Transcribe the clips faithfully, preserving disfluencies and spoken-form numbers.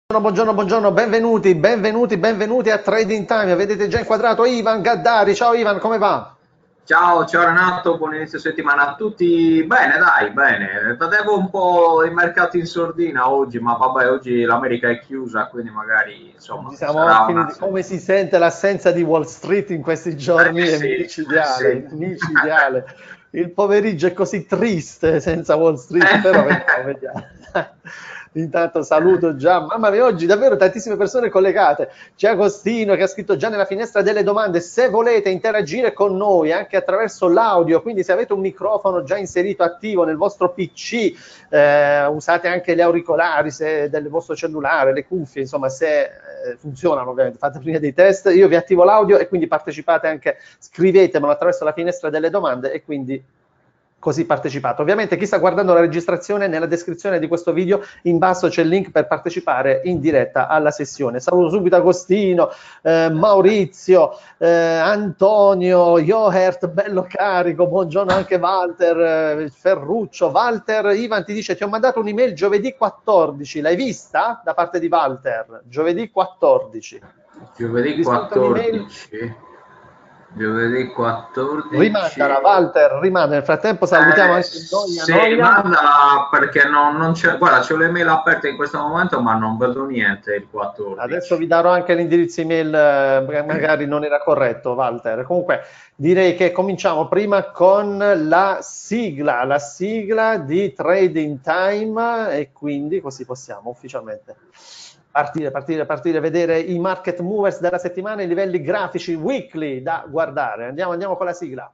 Buongiorno, buongiorno, benvenuti, benvenuti, benvenuti a Trading Time. Vedete già inquadrato Ivan Gaddari. Ciao Ivan, come va? Ciao, ciao Renato, buon inizio settimana a tutti. Bene, dai, bene. Vedevo un po' i mercati in sordina oggi, ma vabbè, oggi l'America è chiusa, quindi magari, Ci insomma, siamo sarà una... finiti. Come si sente l'assenza di Wall Street in questi Eh giorni? È sì, eh micidiale, sì. è micidiale. Il pomeriggio è così triste senza Wall Street, però vediamo, vediamo. Intanto saluto già, mamma mia, oggi davvero tantissime persone collegate. C'è Agostino che ha scritto già nella finestra delle domande: se volete interagire con noi anche attraverso l'audio, quindi se avete un microfono già inserito attivo nel vostro P C, eh, usate anche gli auricolari se, del vostro cellulare, le cuffie, insomma, se eh, funzionano, ovviamente fate prima dei test. Io vi attivo l'audio e quindi partecipate anche, scrivetemelo attraverso la finestra delle domande e quindi così partecipate. Ovviamente chi sta guardando la registrazione, nella descrizione di questo video in basso c'è il link per partecipare in diretta alla sessione. Saluto subito Agostino, eh, Maurizio, eh, Antonio, Johert, bello carico, buongiorno anche Walter, eh, Ferruccio. Walter, Ivan ti dice: ti ho mandato un'email giovedì quattordici, l'hai vista? Da parte di Walter, giovedì quattordici. Giovedì Di solito un'email... quattordici. Giovedì quattordici. Rimandala, Walter, rimanda. Nel frattempo salutiamo Eh, anche Noia sì, Noia. manda perché non, non c'è... Guarda, c'ho le mail aperte in questo momento, ma non vedo niente il Adesso vi quattordici. darò anche l'indirizzo email, eh, magari non era corretto, Walter. Comunque direi che cominciamo prima con la sigla, la sigla di Trading Time e quindi così possiamo ufficialmente partire, partire, partire, vedere i market movers della settimana, i livelli grafici weekly da guardare. Andiamo, andiamo con la sigla.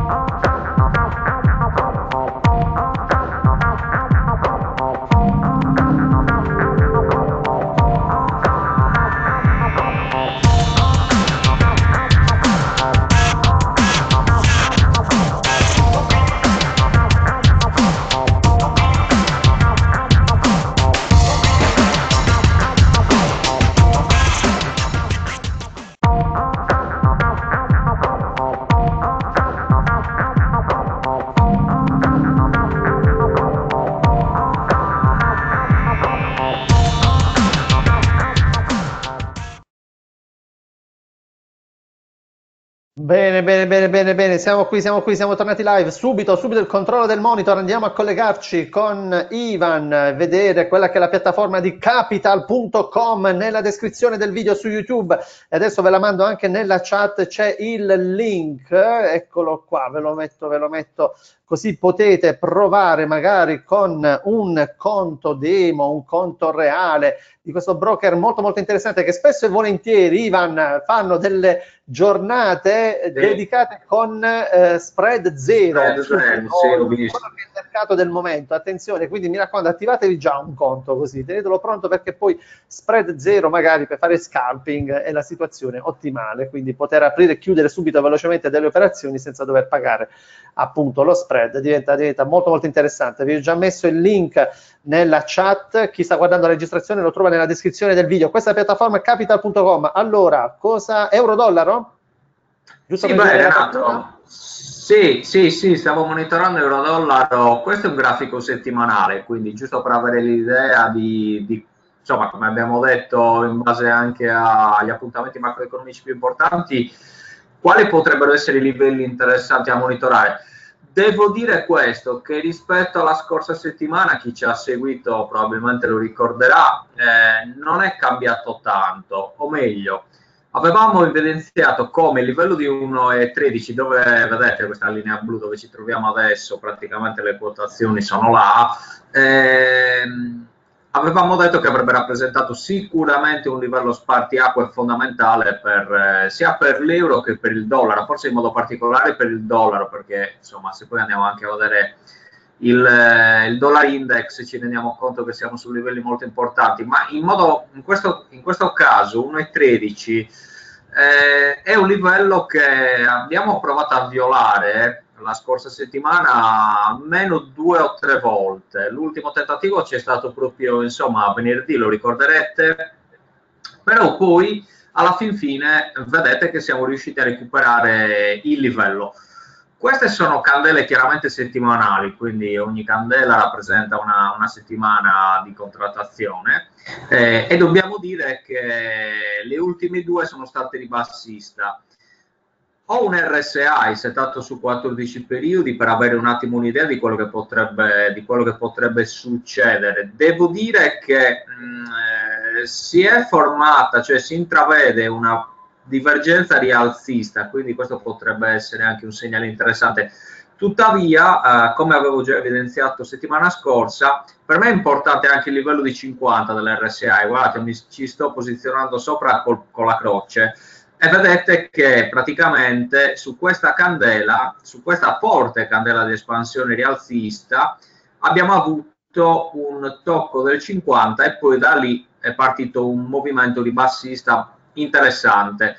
Bene, bene, bene, bene, bene, siamo qui, siamo qui, siamo tornati live. Subito, subito il controllo del monitor, andiamo a collegarci con Ivan, vedere quella che è la piattaforma di capital punto com nella descrizione del video su YouTube e adesso ve la mando anche nella chat, c'è il link, eccolo qua, ve lo metto, ve lo metto, così potete provare magari con un conto demo, un conto reale di questo broker molto molto interessante che spesso e volentieri, Ivan, fanno delle giornate Sì. dedicate con eh, spread zero Spread sul zero, sì, petrolio, ho quello visto. che è il mercato del momento. Attenzione, quindi mi raccomando, attivatevi già un conto così, tenetelo pronto perché poi spread zero magari per fare scalping è la situazione ottimale, quindi poter aprire e chiudere subito velocemente delle operazioni senza dover pagare appunto lo spread diventa, diventa molto molto interessante. Vi ho già messo il link nella chat, chi sta guardando la registrazione lo trova nella descrizione del video. Questa piattaforma è capital punto com. Allora, cosa euro-dollaro? Giusto Sì, per beh, vedere l'apertura? Renato, sì, sì, sì, stavo monitorando euro-dollaro, questo è un grafico settimanale, quindi giusto per avere l'idea di, di, insomma, come abbiamo detto, in base anche agli appuntamenti macroeconomici più importanti, quali potrebbero essere i livelli interessanti a monitorare? Devo dire questo, che rispetto alla scorsa settimana, chi ci ha seguito probabilmente lo ricorderà, eh, non è cambiato tanto, o meglio, avevamo evidenziato come il livello di uno virgola tredici, dove vedete questa linea blu dove ci troviamo adesso, praticamente le quotazioni sono là, ehm, avevamo detto che avrebbe rappresentato sicuramente un livello spartiacque fondamentale per, eh, sia per l'euro che per il dollaro, forse in modo particolare per il dollaro, perché insomma se poi andiamo anche a vedere il, eh, il dollar index ci rendiamo conto che siamo su livelli molto importanti, ma in, modo, in, questo, in questo caso uno virgola tredici eh, è un livello che abbiamo provato a violare la scorsa settimana almeno due o tre volte. L'ultimo tentativo c'è stato proprio insomma venerdì, lo ricorderete, però poi alla fin fine vedete che siamo riusciti a recuperare il livello. Queste sono candele chiaramente settimanali, quindi ogni candela rappresenta una, una settimana di contrattazione, eh, e dobbiamo dire che le ultime due sono state di bassista. Ho un R S I settato su quattordici periodi per avere un attimo un'idea di quello che potrebbe, di quello che potrebbe succedere. Devo dire che mh, eh, si è formata, cioè si intravede una divergenza rialzista, quindi questo potrebbe essere anche un segnale interessante. Tuttavia, eh, come avevo già evidenziato settimana scorsa, per me è importante anche il livello di cinquanta dell'R S I. Guardate, mi, ci sto posizionando sopra col, con la croce, e vedete che praticamente su questa candela, su questa forte candela di espansione rialzista, abbiamo avuto un tocco del cinquanta e poi da lì è partito un movimento di bassista interessante.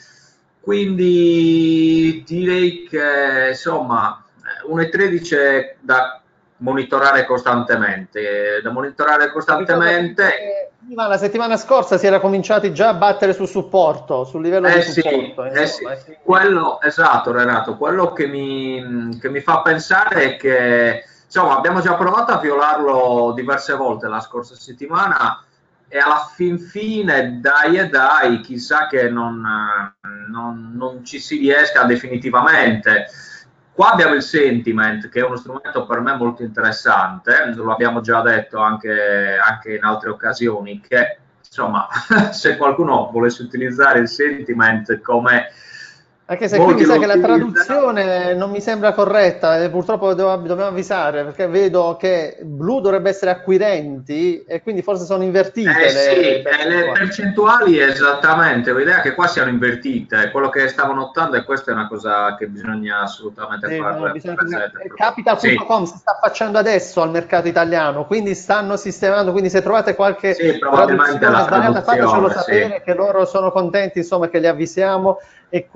Quindi direi che insomma uno e tredici è da monitorare costantemente, da monitorare costantemente. Prima, la settimana scorsa si era cominciati già a battere sul supporto, sul livello eh di sì, supporto. Eh Insomma, sì. Quello, esatto Renato, quello che mi, che mi fa pensare è che insomma abbiamo già provato a violarlo diverse volte la scorsa settimana e alla fin fine dai e dai, chissà che non, non, non ci si riesca definitivamente. Qua abbiamo il sentiment, che è uno strumento per me molto interessante, lo abbiamo già detto anche, anche in altre occasioni, che insomma se qualcuno volesse utilizzare il sentiment come anche se qui mi sa che la traduzione non mi sembra corretta, e purtroppo devo- dobbiamo avvisare, perché vedo che blu dovrebbe essere acquirenti e quindi forse sono invertite Eh sì, le eh, le percentuali. percentuali esattamente, ho idea che qua siano invertite, quello che stavo notando, e questa è una cosa che bisogna assolutamente Sì, no, far bisogna tenere- presente. eh, Sì, Capital punto com si sta facendo adesso al mercato italiano, quindi stanno sistemando, quindi se trovate qualche sì, probabilmente traduzione la sbagliata fatecelo traduzione, sì. sapere, che loro sono contenti, insomma, che li avvisiamo, e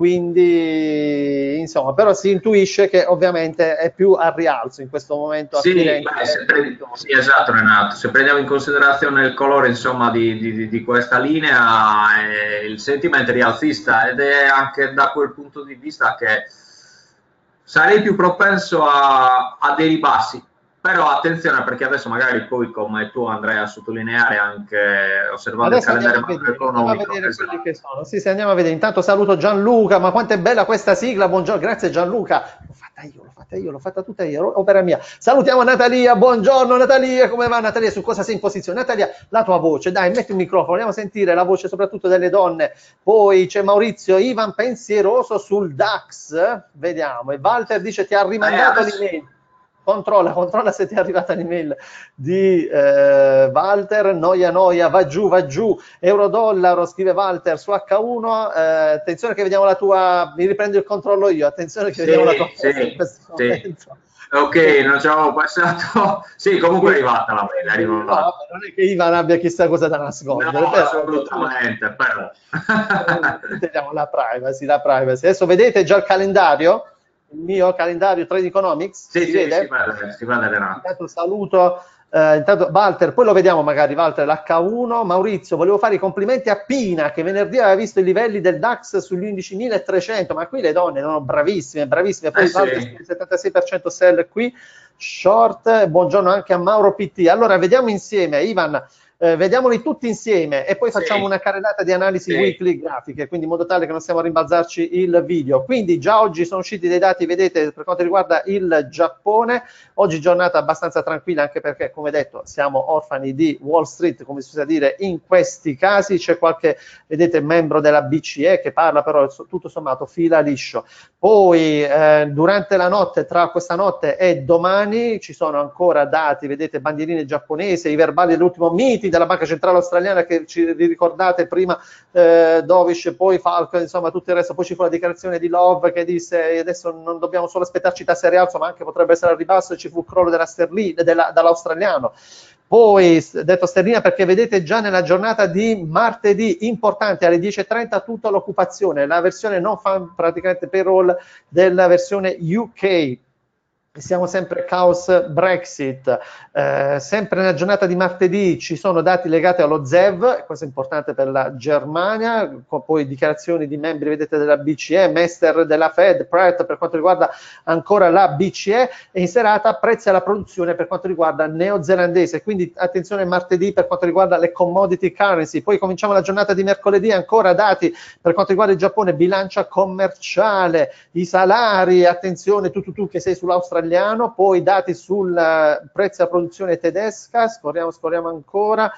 quindi insomma, però si intuisce che ovviamente è più a rialzo in questo momento Sì, acquirenti beh, che se pre- venditori. sì, esatto Renato, se prendiamo in considerazione il colore insomma di, di- di questa linea, eh, il sentimento è rialzista, ed è anche da quel punto di vista che sarei più propenso a, a dei ribassi, però attenzione, perché adesso magari poi, come tu andrai a sottolineare anche osservando il Adesso andiamo calendario a vedere, andiamo a macroeconomico, vedere quelli esatto. che sono. Sì, sì, andiamo a vedere. Intanto saluto Gianluca, ma quanto è bella questa sigla. Buongiorno, grazie Gianluca. L'ho fatta io, l'ho fatta io, l'ho fatta tutta io, opera mia. Salutiamo Natalia, buongiorno Natalia, come va Natalia? Su cosa sei in posizione? Natalia, la tua voce, dai, metti il microfono, vogliamo sentire la voce soprattutto delle donne. Poi c'è Maurizio, Ivan pensieroso sul DAX, vediamo. E Walter dice ti ha Eh, rimandato adesso, l'email. Controlla, controlla se ti è arrivata l'email di eh, Walter. Noia, noia, va giù, va giù. Eurodollaro, scrive Walter su acca uno. Eh, attenzione che vediamo la tua. Mi riprendo il controllo io. Attenzione che vediamo la tua sì, posta in sì, questo sì. momento. Ok, non ci avevo passato. Sì, comunque è arrivata la mail, è No, arrivata. vabbè, non è che Ivan abbia chissà cosa da No, nascondere, però assolutamente, però. tuteliamo la privacy, la privacy. Adesso vedete già il calendario, il mio calendario Trade Economics, Sì, si sì, si vede? vede, si vede Renato. Intanto saluto, eh, intanto Walter, poi lo vediamo magari, Walter, l'acca uno. Maurizio, volevo fare i complimenti a Pina, che venerdì aveva visto i livelli del DAX sugli undici milletrecento, ma qui le donne sono bravissime, bravissime. Eh Poi sì, Walter, il settantasei per cento sell qui, short. Buongiorno anche a Mauro P T. Allora, vediamo insieme, Ivan, eh, vediamoli tutti insieme e poi facciamo sì, una carrellata di analisi sì, weekly grafiche, quindi in modo tale che non stiamo a rimbalzarci il video. Quindi già oggi sono usciti dei dati, vedete, per quanto riguarda il Giappone. Oggi giornata abbastanza tranquilla, anche perché, come detto, siamo orfani di Wall Street, come si usa dire in questi casi. C'è qualche, vedete, membro della B C E che parla, però tutto sommato fila liscio. Poi eh, durante la notte, tra questa notte e domani, ci sono ancora dati, vedete, bandierine giapponesi, i verbali dell'ultimo meeting della Banca Centrale Australiana, che ci ricordate prima, eh, Dovish, poi Falcon, insomma tutto il resto. Poi ci fu la dichiarazione di Love che disse adesso non dobbiamo solo aspettarci tasse al rialzo, ma anche potrebbe essere al ribasso, e ci fu il crollo della sterlina, della, dall'australiano. Poi detto sterlina perché vedete già nella giornata di martedì, importante, alle dieci e trenta tutta l'occupazione, la versione non fa praticamente payroll della versione U K. Siamo sempre caos Brexit, eh, sempre nella giornata di martedì ci sono dati legati allo Z E V, questo è importante per la Germania, poi dichiarazioni di membri, vedete, della B C E, Mester della Fed, Pratt per quanto riguarda ancora la B C E, e in serata prezzi alla produzione per quanto riguarda il neozelandese, quindi attenzione martedì per quanto riguarda le commodity currency. Poi cominciamo la giornata di mercoledì, ancora dati per quanto riguarda il Giappone, bilancia commerciale, i salari, attenzione tu tu tu che sei sull'Australia, poi dati sul uh, prezzo della produzione tedesca, scorriamo, scorriamo ancora,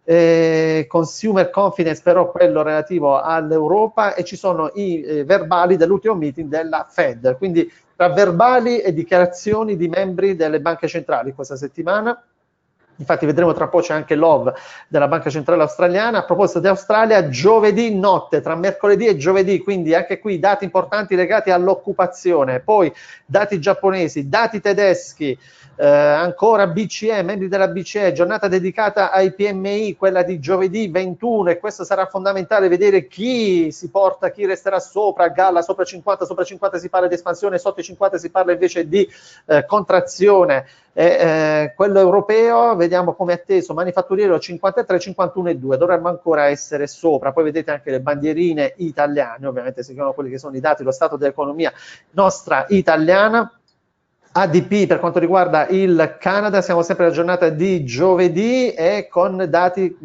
eh, consumer confidence però quello relativo all'Europa, e ci sono i eh, verbali dell'ultimo meeting della Fed, quindi tra verbali e dichiarazioni di membri delle banche centrali questa settimana. Infatti vedremo tra poco, c'è anche l'O V della Banca Centrale Australiana. A proposito di Australia, giovedì notte, tra mercoledì e giovedì, quindi anche qui dati importanti legati all'occupazione, poi dati giapponesi, dati tedeschi, eh, ancora B C E, membri della B C E, giornata dedicata ai P M I, quella di giovedì ventuno, e questo sarà fondamentale vedere chi si porta, chi resterà sopra, a galla sopra cinquanta, sopra cinquanta si parla di espansione, sotto i cinquanta si parla invece di eh, contrazione. Eh, eh, quello europeo, vediamo come atteso, manifatturiero cinquantatré, cinquantuno e due, dovremmo ancora essere sopra. Poi vedete anche le bandierine italiane, ovviamente seguono quelli che sono i dati, lo stato dell'economia nostra italiana. A D P per quanto riguarda il Canada, siamo sempre alla giornata di giovedì e con dati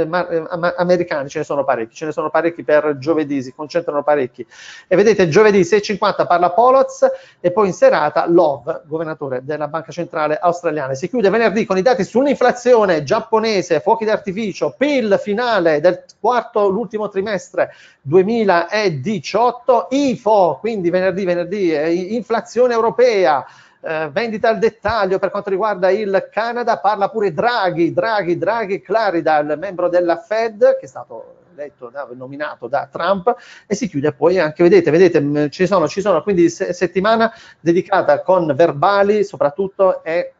americani, ce ne sono parecchi, ce ne sono parecchi per giovedì, si concentrano parecchi. E vedete, giovedì sei e cinquanta parla Poloz, e poi in serata l'O V, governatore della Banca Centrale Australiana. Si chiude venerdì con i dati sull'inflazione giapponese, fuochi d'artificio, P I L finale del quarto, l'ultimo trimestre duemiladiciotto, I F O, quindi venerdì, venerdì, eh, inflazione europea, Eh, vendita al dettaglio per quanto riguarda il Canada, parla pure Draghi, Draghi, Draghi, Clarida, il membro della Fed, che è stato eletto, nominato da Trump, e si chiude poi anche, vedete, vedete, ci sono, ci sono quindi se, settimana dedicata con verbali soprattutto e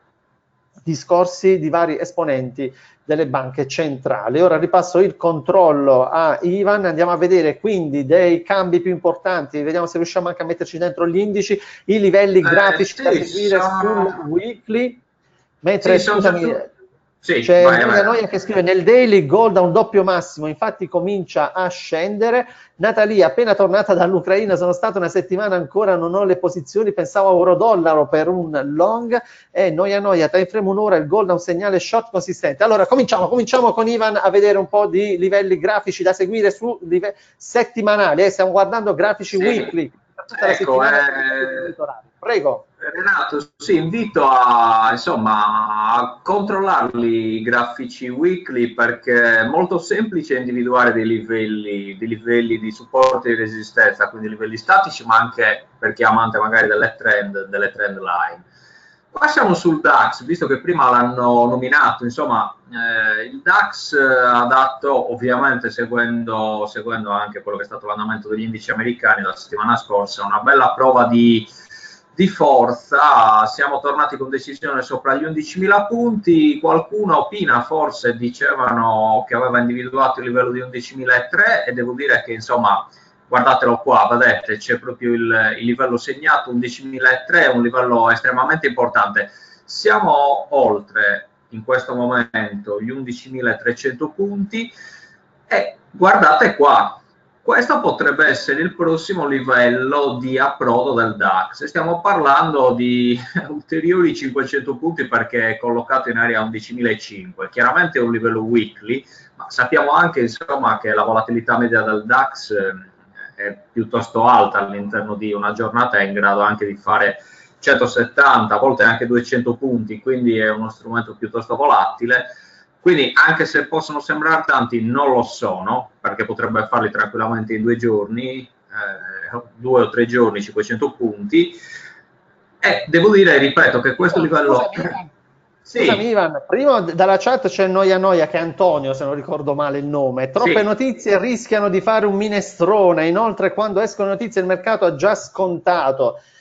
discorsi di vari esponenti delle banche centrali. Ora ripasso il controllo a Ivan, andiamo a vedere quindi dei cambi più importanti, vediamo se riusciamo anche a metterci dentro gli indici, i livelli grafici eh, sì, da seguire sono... sul weekly, mentre sì, scusami, sì, c'è Noia Noia che scrive nel daily gold a un doppio massimo, infatti comincia a scendere. Natalia, appena tornata dall'Ucraina, sono stata una settimana ancora, non ho le posizioni, pensavo a euro-dollaro per un long, e Noia Noia, time frame un'ora, il gold ha un segnale short consistente. Allora cominciamo, cominciamo con Ivan a vedere un po' di livelli grafici da seguire su livelli settimanali, eh, stiamo guardando grafici sì. weekly, tutta la ecco, settimana. Eh... Prego. Renato, sì, invito a, insomma, a controllarli i grafici weekly, perché è molto semplice individuare dei livelli, dei livelli di supporto e di resistenza, quindi livelli statici, ma anche per chi è amante magari delle trend, delle trend line. Passiamo sul DAX, visto che prima l'hanno nominato, insomma, eh, il DAX ha dato, ovviamente seguendo, seguendo anche quello che è stato l'andamento degli indici americani la settimana scorsa, una bella prova di di forza, siamo tornati con decisione sopra gli undicimila punti, qualcuno opina, forse dicevano che aveva individuato il livello di undicimilatrecento, e devo dire che insomma, guardatelo qua, vedete, c'è proprio il, il livello segnato, undicimilatrecento, un livello estremamente importante. Siamo oltre in questo momento gli undicimilatrecento punti, e guardate qua, questo potrebbe essere il prossimo livello di approdo del DAX. Stiamo parlando di ulteriori cinquecento punti, perché è collocato in area undicimilacinquecento. Chiaramente è un livello weekly, ma sappiamo anche insomma, che la volatilità media del DAX è piuttosto alta all'interno di una giornata, è in grado anche di fare centosettanta, a volte anche duecento punti, quindi è uno strumento piuttosto volatile. Quindi anche se possono sembrare tanti, non lo sono, perché potrebbe farli tranquillamente in due giorni, eh, due o tre giorni, cinquecento punti. E devo dire, ripeto, che questo oh, livello... Scusami, sì. Scusami Ivan, prima dalla chat c'è Noia Noia, che è Antonio, se non ricordo male il nome. Troppe sì. notizie rischiano di fare un minestrone, inoltre quando escono notizie il mercato ha già scontato.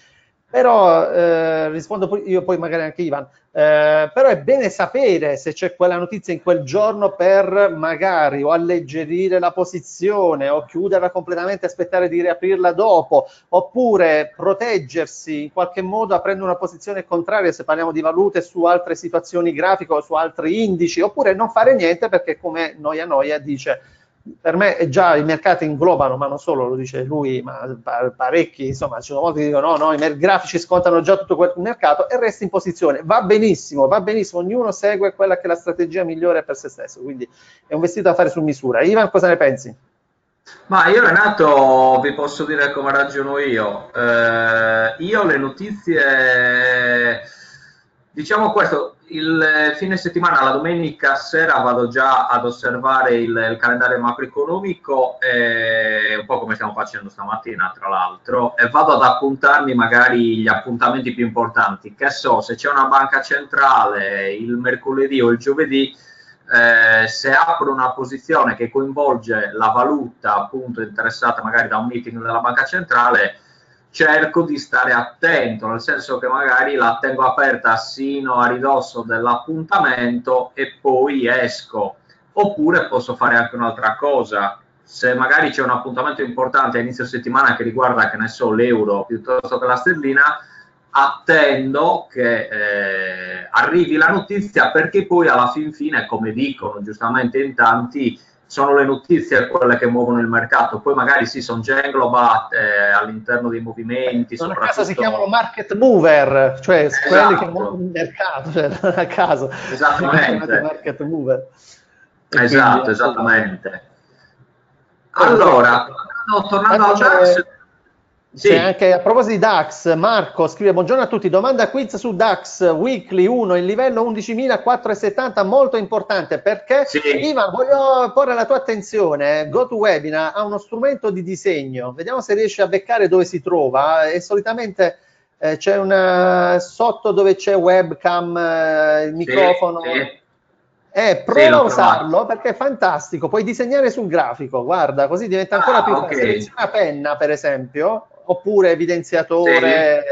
Però eh, rispondo poi io, poi magari anche Ivan, eh, però è bene sapere se c'è quella notizia in quel giorno per magari o alleggerire la posizione o chiuderla completamente e aspettare di riaprirla dopo, oppure proteggersi in qualche modo aprendo una posizione contraria se parliamo di valute su altre situazioni grafiche o su altri indici, oppure non fare niente perché come Noia Noia dice per me è già i mercati inglobano, ma non solo, lo dice lui, ma parecchi, insomma, ci sono molti che dicono no, no, i grafici scontano già tutto quel mercato e resta in posizione. Va benissimo, va benissimo, ognuno segue quella che è la strategia migliore per se stesso, quindi è un vestito da fare su misura. Ivan, cosa ne pensi? Ma io Renato vi posso dire come ragiono io. Eh, io le notizie, diciamo questo, il fine settimana, la domenica sera vado già ad osservare il, il calendario macroeconomico, eh, un po' come stiamo facendo stamattina tra l'altro, e vado ad appuntarmi magari gli appuntamenti più importanti, che so, se c'è una banca centrale il mercoledì o il giovedì, Eh, se apro una posizione che coinvolge la valuta appunto interessata magari da un meeting della banca centrale, cerco di stare attento, nel senso che magari la tengo aperta sino a ridosso dell'appuntamento e poi esco. Oppure posso fare anche un'altra cosa: se magari c'è un appuntamento importante a inizio settimana che riguarda, che ne so, l'euro piuttosto che la sterlina, attendo che eh, arrivi la notizia, perché poi alla fin fine, come dicono giustamente in tanti, sono le notizie quelle che muovono il mercato. Poi magari sì, sono già inglobate eh, all'interno dei movimenti, Non a soprattutto... caso si chiamano market mover, cioè Esatto. quelli che muovono il mercato, cioè non a caso. Esattamente. Market mover. E esatto, quindi, esattamente. Allora, tornando, tornando al DAX... Sì. Anche, a proposito di DAX, Marco scrive: buongiorno a tutti, domanda quiz su DAX Weekly uno, il livello undicimilaquattrocentosettanta, molto importante perché, sì. Ivan, voglio porre la tua attenzione, GoToWebinar ha uno strumento di disegno, vediamo se riesci a beccare dove si trova, e solitamente eh, c'è una sotto dove c'è webcam, eh, il microfono. Sì, sì. Eh, prova sì, a usarlo perché è fantastico, puoi disegnare sul grafico, guarda, così diventa ancora ah, più facile. Okay. Seleziona penna, per esempio, oppure evidenziatore.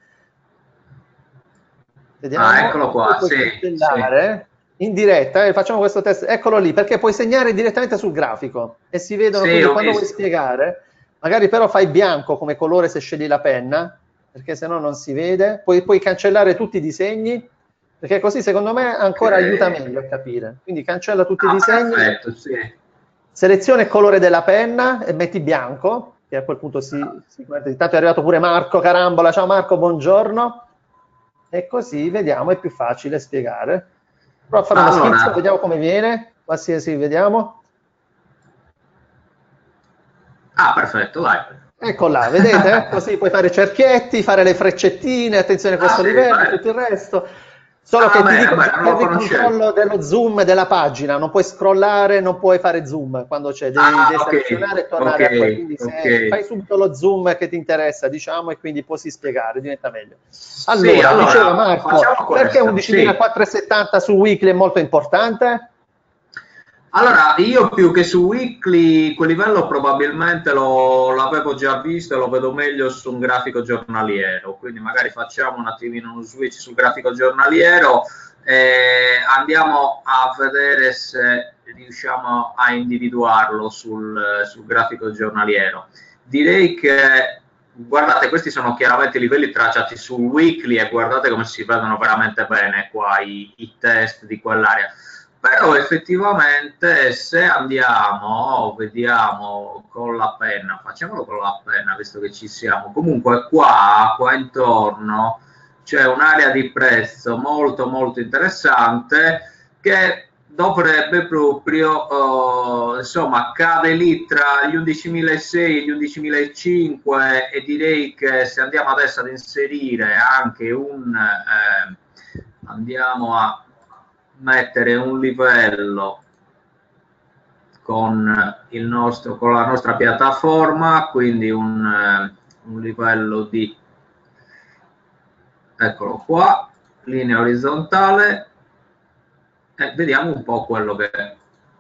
Sì. Vediamo. Ah, eccolo qua, puoi sì, sì. In diretta, eh, facciamo questo test, eccolo lì, perché puoi segnare direttamente sul grafico e si vedono, sì, quindi quando visto. Vuoi spiegare, magari però fai bianco come colore se scegli la penna, perché sennò non si vede, puoi, puoi cancellare tutti i disegni, perché così secondo me ancora okay. aiuta meglio a capire. Quindi cancella tutti ah, i disegni, perfetto, sì. Seleziona il colore della penna e metti bianco, che a quel punto si, si guarda. Intanto è arrivato pure Marco Carambola. Ciao Marco, buongiorno. E così vediamo, è più facile spiegare. Prova a fare allora. Uno schizzo, vediamo come viene. Qualsiasi, vediamo. Ah, perfetto, dai. Ecco là, vedete? Così puoi fare cerchietti, fare le freccettine, attenzione a questo ah, livello, sì, tutto il resto. Solo ah, che beh, ti dico, beh, per il controllo dello zoom della pagina, non puoi scrollare, non puoi fare zoom quando c'è, devi ah, deselezionare okay, e tornare okay, a quello. Quindi se okay. fai subito lo zoom che ti interessa, diciamo, e quindi puoi spiegare, diventa meglio. Allora, sì, allora diceva Marco, perché undicimilaquattrocentosettanta sì. Su Weekly è molto importante? Allora, io più che su Weekly, quel livello probabilmente lo, l'avevo già visto e lo vedo meglio su un grafico giornaliero, quindi magari facciamo un attimino uno switch sul grafico giornaliero e andiamo a vedere se riusciamo a individuarlo sul, sul grafico giornaliero. Direi che, guardate, questi sono chiaramente i livelli tracciati sul Weekly e guardate come si vedono veramente bene qua i, i test di quell'area. Però effettivamente se andiamo, vediamo con la penna, facciamolo con la penna visto che ci siamo, comunque qua, qua intorno c'è un'area di prezzo molto molto interessante che dovrebbe proprio, eh, insomma, cade lì tra gli undicimilaseicento e gli undicimilacinquecento e direi che se andiamo adesso ad inserire anche un, eh, andiamo a mettere un livello con, il nostro, con la nostra piattaforma, quindi un, eh, un livello di, eccolo qua, linea orizzontale, e vediamo un po' quello che è.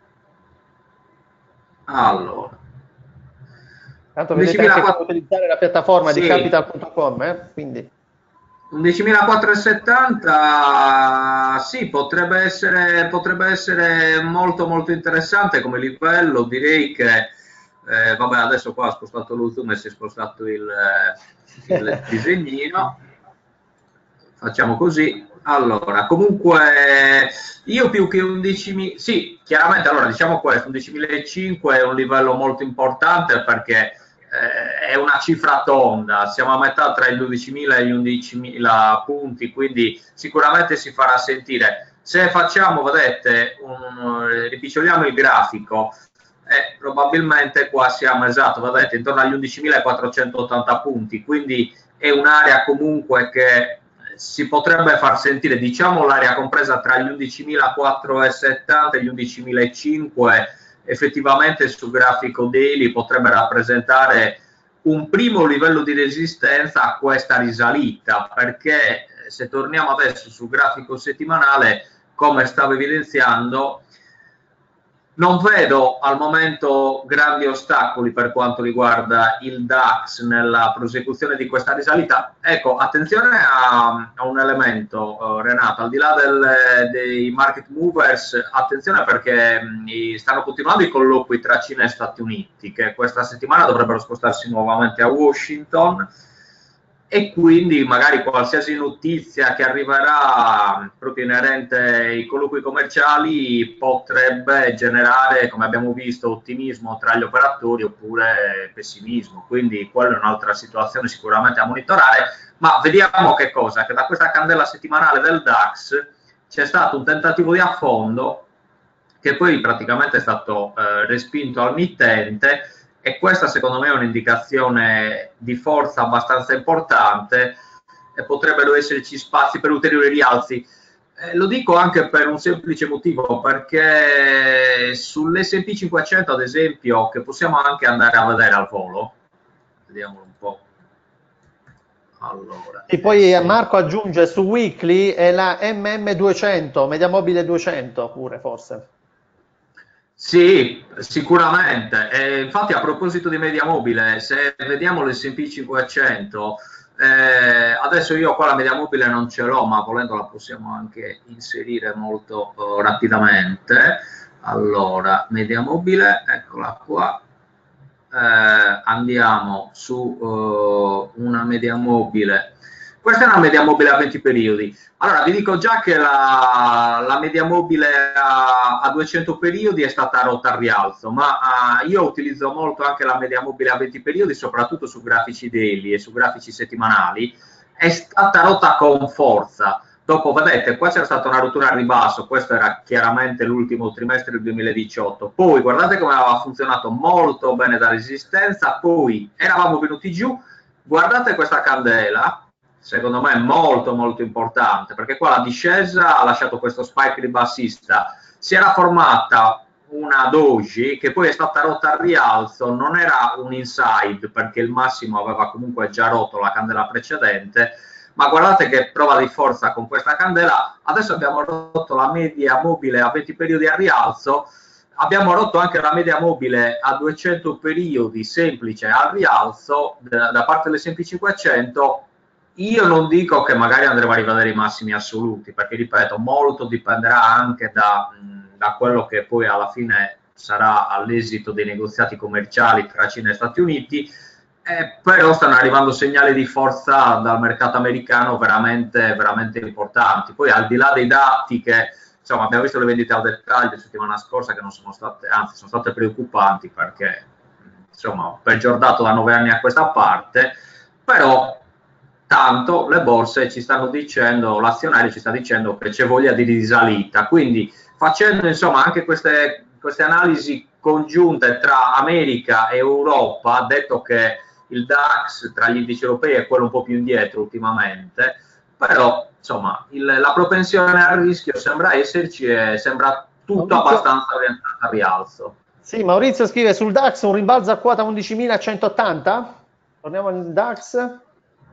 Allora, tanto vedete anche come utilizzare la piattaforma sì. di capital punto com, eh? Quindi undicimilaquattrocentosettanta sì, potrebbe essere, potrebbe essere molto molto interessante come livello. Direi che eh, vabbè, adesso qua ho spostato lo zoom e si è spostato il, il disegnino. Facciamo così. Allora, comunque io più che undicimila, sì, chiaramente, allora diciamo questo, undicimilacinquecento è un livello molto importante perché eh, è una cifra tonda, siamo a metà tra i dodicimila e gli undicimila punti, quindi sicuramente si farà sentire. Se facciamo, vedete, un, ripiccioliamo il grafico, eh, probabilmente qua siamo, esatto, vedete, intorno agli undicimilaquattrocentottanta punti, quindi è un'area comunque che si potrebbe far sentire, diciamo, l'area compresa tra gli undicimilaquattrocentosettanta e gli undicimilacinquecento effettivamente sul grafico daily potrebbe rappresentare un primo livello di resistenza a questa risalita, perché se torniamo adesso sul grafico settimanale, come stavo evidenziando, non vedo al momento grandi ostacoli per quanto riguarda il DAX nella prosecuzione di questa risalita. Ecco, attenzione a, a un elemento, uh, Renato, al di là del, dei market movers, attenzione perché mh, stanno continuando i colloqui tra Cina e Stati Uniti, che questa settimana dovrebbero spostarsi nuovamente a Washington, e quindi magari qualsiasi notizia che arriverà proprio inerente ai colloqui commerciali potrebbe generare, come abbiamo visto, ottimismo tra gli operatori oppure pessimismo, quindi quella è un'altra situazione sicuramente a monitorare. Ma vediamo che cosa, che da questa candela settimanale del DAX c'è stato un tentativo di affondo che poi praticamente è stato eh, respinto al mittente, e questa secondo me è un'indicazione di forza abbastanza importante e potrebbero esserci spazi per ulteriori rialzi. Eh, lo dico anche per un semplice motivo, perché sull'esse and pi cinquecento ad esempio, che possiamo anche andare a vedere al volo, vediamolo un po'. Allora, e poi Marco aggiunge su Weekly è la M M duecento, media mobile duecento pure forse. Sì, sicuramente. E infatti a proposito di media mobile, se vediamo l'esse and pi cinquecento, eh, adesso io qua la media mobile non ce l'ho, ma volendo la possiamo anche inserire molto uh, rapidamente. Allora, media mobile, eccola qua. Eh, andiamo su uh, una media mobile. Questa è una media mobile a venti periodi. Allora, vi dico già che la, la media mobile a, a duecento periodi è stata rotta al rialzo, ma uh, io utilizzo molto anche la media mobile a venti periodi, soprattutto su grafici daily e su grafici settimanali. È stata rotta con forza. Dopo, vedete, qua c'era stata una rottura al ribasso, questo era chiaramente l'ultimo trimestre del duemiladiciotto, poi guardate come aveva funzionato molto bene da resistenza, poi eravamo venuti giù, guardate questa candela, secondo me è molto molto importante, perché qua la discesa ha lasciato questo spike ribassista, si era formata una doji che poi è stata rotta al rialzo, non era un inside perché il massimo aveva comunque già rotto la candela precedente, ma guardate che prova di forza con questa candela. Adesso abbiamo rotto la media mobile a venti periodi a rialzo, abbiamo rotto anche la media mobile a duecento periodi semplice al rialzo da, da parte dell'esse and pi cinquecento. Io non dico che magari andremo a rivedere i massimi assoluti, perché ripeto, molto dipenderà anche da, da quello che poi alla fine sarà all'esito dei negoziati commerciali tra Cina e Stati Uniti. Eh, però stanno arrivando segnali di forza dal mercato americano veramente, veramente importanti. Poi al di là dei dati che, insomma, abbiamo visto le vendite al dettaglio la settimana scorsa che non sono state, anzi sono state preoccupanti perché, insomma, peggior dato da nove anni a questa parte, però tanto le borse ci stanno dicendo, l'azionario ci sta dicendo che c'è voglia di risalita, quindi facendo insomma anche queste, queste analisi congiunte tra America e Europa, detto che il DAX tra gli indici europei è quello un po' più indietro ultimamente, però insomma il, la propensione al rischio sembra esserci e sembra tutto Maurizio, abbastanza orientato al rialzo. Sì, Maurizio scrive sul DAX un rimbalzo a quota undicimilacentoottanta, torniamo al DAX.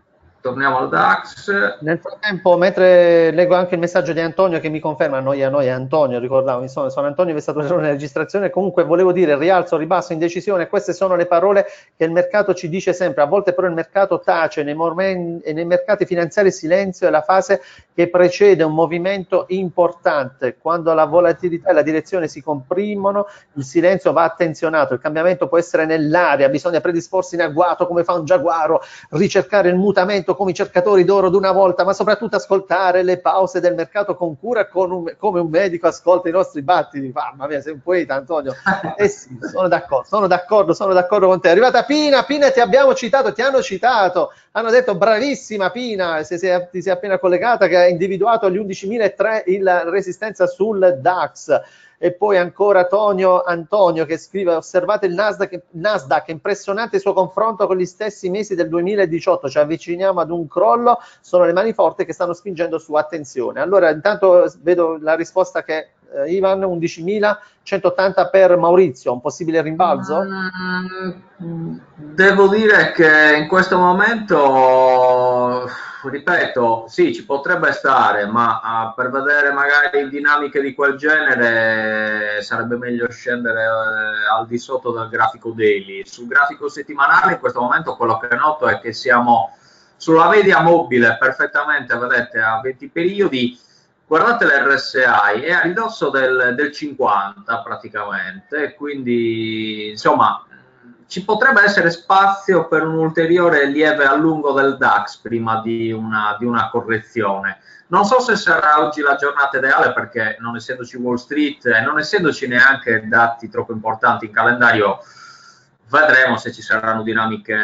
torniamo al DAX. Nel frattempo, mentre leggo anche il messaggio di Antonio che mi conferma, noi a noi Antonio, ricordavo, insomma, sono Antonio, è stato un errore nella registrazione, comunque volevo dire rialzo, ribasso, indecisione, queste sono le parole che il mercato ci dice sempre, a volte però il mercato tace, nei, momenti, nei mercati finanziari il silenzio è la fase che precede un movimento importante, quando la volatilità e la direzione si comprimono, il silenzio va attenzionato, il cambiamento può essere nell'aria, bisogna predisporsi in agguato come fa un giaguaro, ricercare il mutamento come i cercatori d'oro d'una volta, ma soprattutto ascoltare le pause del mercato con cura, con un, come un medico ascolta i nostri battiti. Mamma mia, sei un poeta, Antonio. Eh sì, sono d'accordo, sono d'accordo, sono d'accordo con te. È arrivata Pina, Pina, ti abbiamo citato, ti hanno citato, hanno detto bravissima Pina, se sei, ti sei appena collegata, che ha individuato gli undicimilatrecento la resistenza sul DAX. E poi ancora Tonio, Antonio che scrive: osservate il Nasdaq, Nasdaq, impressionante il suo confronto con gli stessi mesi del duemiladiciotto, ci avviciniamo ad un crollo, sono le mani forti che stanno spingendo su, attenzione. Allora intanto vedo la risposta che eh, Ivan, undicimilacentoottanta per Maurizio, un possibile rimbalzo? Mm, devo dire che in questo momento, ripeto, sì, ci potrebbe stare, ma uh, per vedere magari dinamiche di quel genere sarebbe meglio scendere uh, al di sotto del grafico daily. Sul grafico settimanale in questo momento quello che noto è che siamo sulla media mobile perfettamente, vedete, a venti periodi. Guardate l'R S I, è a ridosso del, del cinquanta praticamente, quindi insomma ci potrebbe essere spazio per un ulteriore lieve allungo del DAX prima di una, di una correzione. Non so se sarà oggi la giornata ideale perché non essendoci Wall Street e non essendoci neanche dati troppo importanti in calendario, vedremo se ci saranno dinamiche.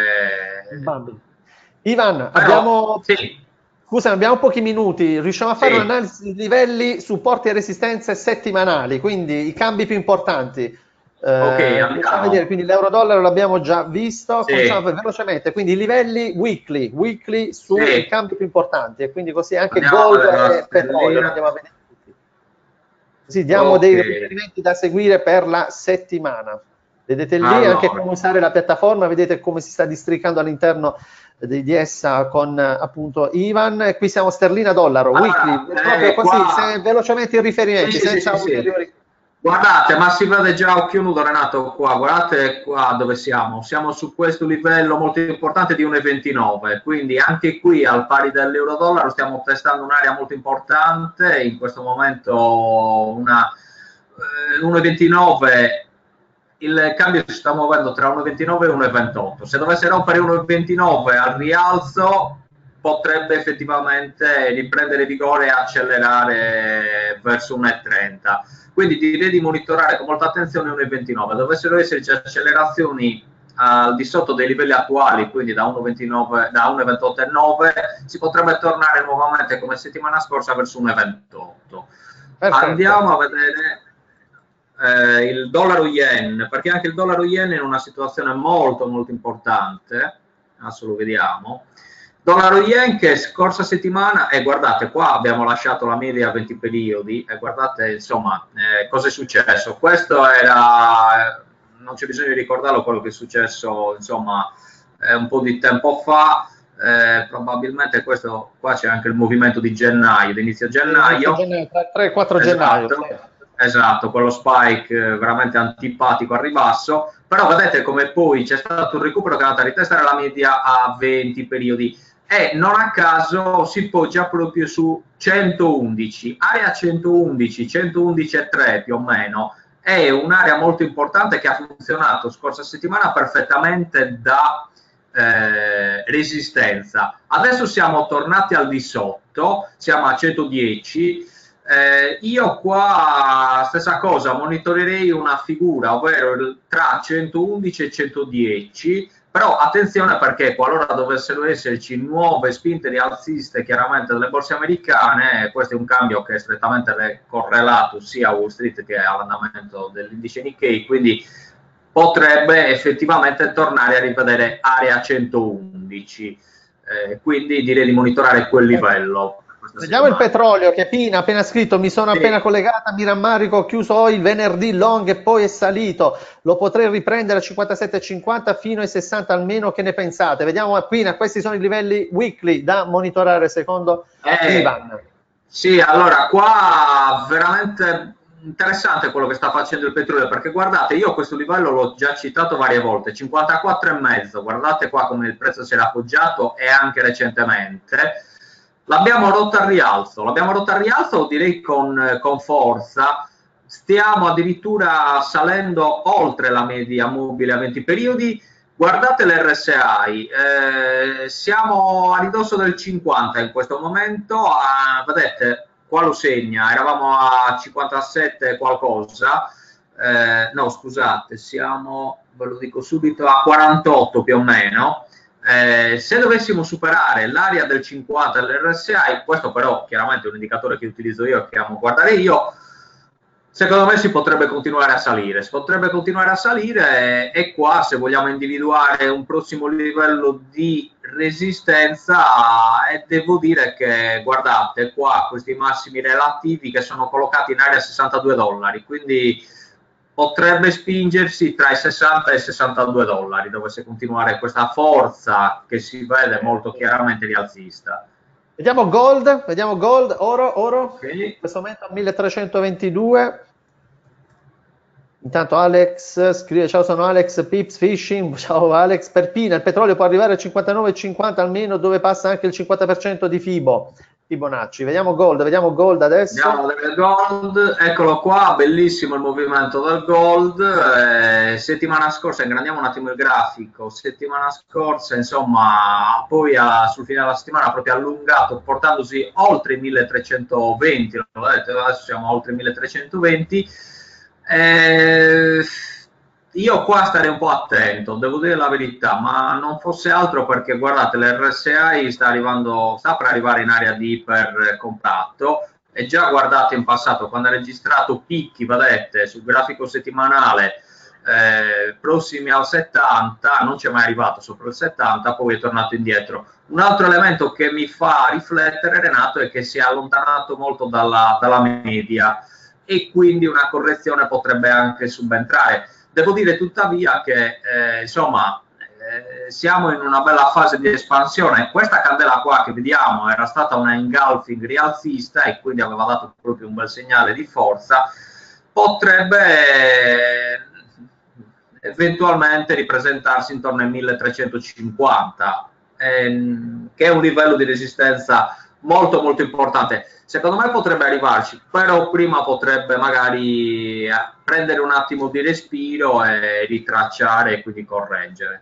Ivan, Però, abbiamo... Sì. Scusa, abbiamo pochi minuti, riusciamo a fare Sì. un'analisi di livelli, supporti e resistenze settimanali, quindi i cambi più importanti. Eh, Ok, cominciamo a vedere, quindi l'euro-dollaro l'abbiamo già visto, sì. cominciamo a vedere velocemente, quindi i livelli weekly, weekly sui Sì. cambi più importanti e quindi così anche Andiamo gold e petrolio, andiamo a vedere tutti. Così diamo okay. dei riferimenti da seguire per la settimana. Vedete lì allora. anche come usare la piattaforma, vedete come si sta districando all'interno di, di essa con appunto Ivan. E qui siamo sterlina dollaro, allora, weekly, eh, proprio così, qua... se, velocemente i riferimenti, sì, sì, senza sì, ulteriori... Sì. Guardate, ma si vede già a occhio nudo Renato qua, guardate qua dove siamo, siamo su questo livello molto importante di uno virgola ventinove, quindi anche qui al pari dell'euro dollaro stiamo testando un'area molto importante, in questo momento una eh, uno virgola ventinove, il cambio si sta muovendo tra uno virgola ventinove e uno virgola ventotto, se dovesse rompere uno virgola ventinove al rialzo potrebbe effettivamente riprendere vigore e accelerare verso uno virgola trenta. Quindi direi di monitorare con molta attenzione uno virgola ventinove. Dovessero esserci accelerazioni al di sotto dei livelli attuali, quindi da uno virgola ventotto e nove, si potrebbe tornare nuovamente come settimana scorsa verso uno virgola ventotto. Perfetto. Andiamo a vedere eh, il dollaro yen, perché anche il dollaro yen è in una situazione molto molto importante. Adesso lo vediamo. Dollaro yen che scorsa settimana, e eh, guardate qua abbiamo lasciato la media a venti periodi e guardate insomma eh, cosa è successo. Questo era, non c'è bisogno di ricordarlo, quello che è successo insomma eh, un po' di tempo fa, eh, probabilmente questo qua c'è anche il movimento di gennaio, di inizio gennaio, tre e quattro gennaio. Esatto, esatto, quello spike veramente antipatico al ribasso, però vedete come poi c'è stato un recupero che è andato a ritestare la media a venti periodi. E non a caso si poggia proprio su centoundici, area centoundici, centoundici e tre più o meno, è un'area molto importante che ha funzionato scorsa settimana perfettamente da eh, resistenza. Adesso siamo tornati al di sotto, siamo a centodieci, eh, io qua stessa cosa, monitorerei una figura, ovvero tra centoundici e centodieci, però attenzione perché qualora dovessero esserci nuove spinte rialziste chiaramente delle borse americane, questo è un cambio che è strettamente correlato sia a Wall Street che all'andamento dell'indice Nikkei, quindi potrebbe effettivamente tornare a rivedere area centoundici, eh, quindi direi di monitorare quel livello. questa Vediamo il settimana. petrolio che Pina ha appena scritto, mi sono Sì. appena collegata, mi rammarico, ho chiuso il venerdì long e poi è salito, lo potrei riprendere a cinquantasette e cinquanta fino ai sessanta almeno, che ne pensate? Vediamo Pina, questi sono i livelli weekly da monitorare secondo Eh, Ivan. sì, allora qua veramente interessante quello che sta facendo il petrolio, perché guardate, io questo livello l'ho già citato varie volte, cinquantaquattro e mezzo, guardate qua come il prezzo si era appoggiato e anche recentemente. L'abbiamo rotta al rialzo, l'abbiamo rotta al rialzo direi con, con forza, stiamo addirittura salendo oltre la media mobile a venti periodi. Guardate l'R S I, eh, siamo a ridosso del cinquanta in questo momento, a, vedete, qua lo segna, eravamo a cinquantasette qualcosa, eh, no scusate, siamo, ve lo dico subito, a quarantotto più o meno. Eh, se dovessimo superare l'area del cinquanta dell'R S I, questo però chiaramente è un indicatore che utilizzo io e che amo guardare io, secondo me si potrebbe continuare a salire, si potrebbe continuare a salire e, e qua se vogliamo individuare un prossimo livello di resistenza, e devo dire che guardate qua questi massimi relativi che sono collocati in area sessantadue dollari, quindi potrebbe spingersi tra i sessanta e i sessantadue dollari, dovesse continuare questa forza che si vede molto chiaramente rialzista. Vediamo gold, vediamo gold, oro, oro, Okay. in questo momento a milletrecentoventidue. Intanto Alex scrive: ciao, sono Alex Pips Fishing. Ciao Alex. Per Pina il petrolio può arrivare a cinquantanove e cinquanta almeno, dove passa anche il cinquanta per cento di Fibo Fibonacci. Vediamo gold, vediamo gold adesso. Andiamo del gold, eccolo qua, bellissimo il movimento del gold. Eh, settimana scorsa, ingrandiamo un attimo il grafico, settimana scorsa insomma poi a, sul fine della settimana ha proprio allungato portandosi oltre i milletrecentoventi, lo vedete, adesso siamo oltre i milletrecentoventi. Eh, io qua starei un po' attento, devo dire la verità, ma non fosse altro perché guardate l'R S I sta arrivando, sta per arrivare in area di ipercompratto e già guardate in passato quando ha registrato picchi, vedete, sul grafico settimanale eh, prossimi al settanta, non c'è mai arrivato sopra il settanta, poi è tornato indietro. Un altro elemento che mi fa riflettere, Renato, è che si è allontanato molto dalla, dalla media e quindi una correzione potrebbe anche subentrare. Devo dire tuttavia che eh, insomma eh, siamo in una bella fase di espansione. Questa candela qua che vediamo era stata una engulfing rialzista e quindi aveva dato proprio un bel segnale di forza, potrebbe eh, eventualmente ripresentarsi intorno ai milletrecentocinquanta, ehm, che è un livello di resistenza molto molto importante. Secondo me potrebbe arrivarci, però prima potrebbe magari prendere un attimo di respiro e ritracciare e quindi correggere.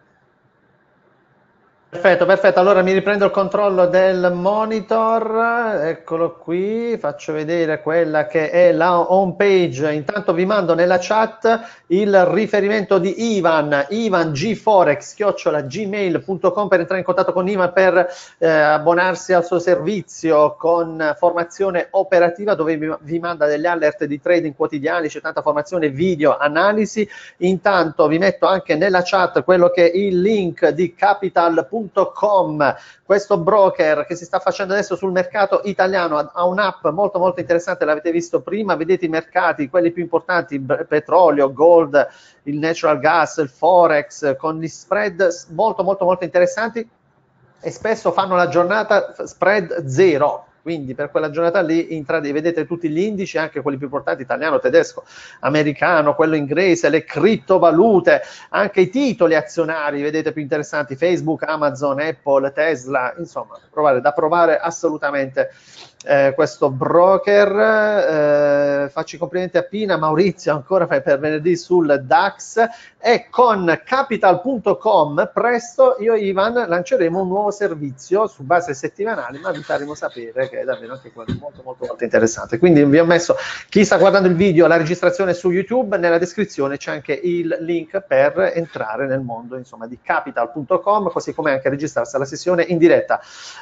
Perfetto, perfetto. Allora mi riprendo il controllo del monitor, eccolo qui, faccio vedere quella che è la home page. Intanto vi mando nella chat il riferimento di Ivan, Ivan G Forex, chiocciola gmail punto com, per entrare in contatto con Ivan per eh, abbonarsi al suo servizio con formazione operativa, dove vi, vi manda degli alert di trading quotidiani, c'è tanta formazione, video, analisi. Intanto vi metto anche nella chat quello che è il link di capital punto com, questo broker che si sta facendo adesso sul mercato italiano, ha un'app molto molto interessante, l'avete visto prima, vedete i mercati, quelli più importanti, petrolio, gold, il natural gas, il forex, con gli spread molto molto molto interessanti e spesso fanno la giornata spread zero. Quindi per quella giornata lì intrate, vedete tutti gli indici, anche quelli più importanti, italiano, tedesco, americano, quello inglese, le criptovalute, anche i titoli azionari, vedete, più interessanti, Facebook, Amazon, Apple, Tesla, insomma, provare, da provare assolutamente eh, questo broker. Eh, faccio i complimenti a Pina, Maurizio ancora per venerdì sul DAX, e con capital punto com presto io e Ivan lanceremo un nuovo servizio su base settimanale, ma vi faremo sapere che è davvero anche quello molto molto molto interessante. Quindi vi ho messo, chi sta guardando il video, la registrazione su YouTube, nella descrizione c'è anche il link per entrare nel mondo, insomma, di capital punto com, così come anche registrarsi alla sessione in diretta.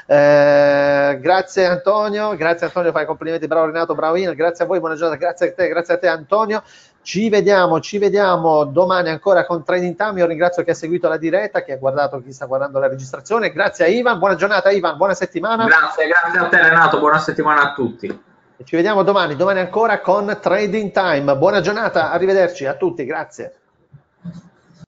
Eh, grazie Antonio, grazie Antonio, fai complimenti, bravo Renato, bravo Ian, grazie a voi, buona giornata, grazie a te, grazie a te Antonio. Ci vediamo, ci vediamo domani ancora con Trading Time. Io ringrazio chi ha seguito la diretta, chi ha guardato, chi sta guardando la registrazione. Grazie a Ivan, buona giornata Ivan, buona settimana. Grazie, grazie a te Renato, buona settimana a tutti. E ci vediamo domani, domani ancora con Trading Time. Buona giornata, arrivederci a tutti, grazie.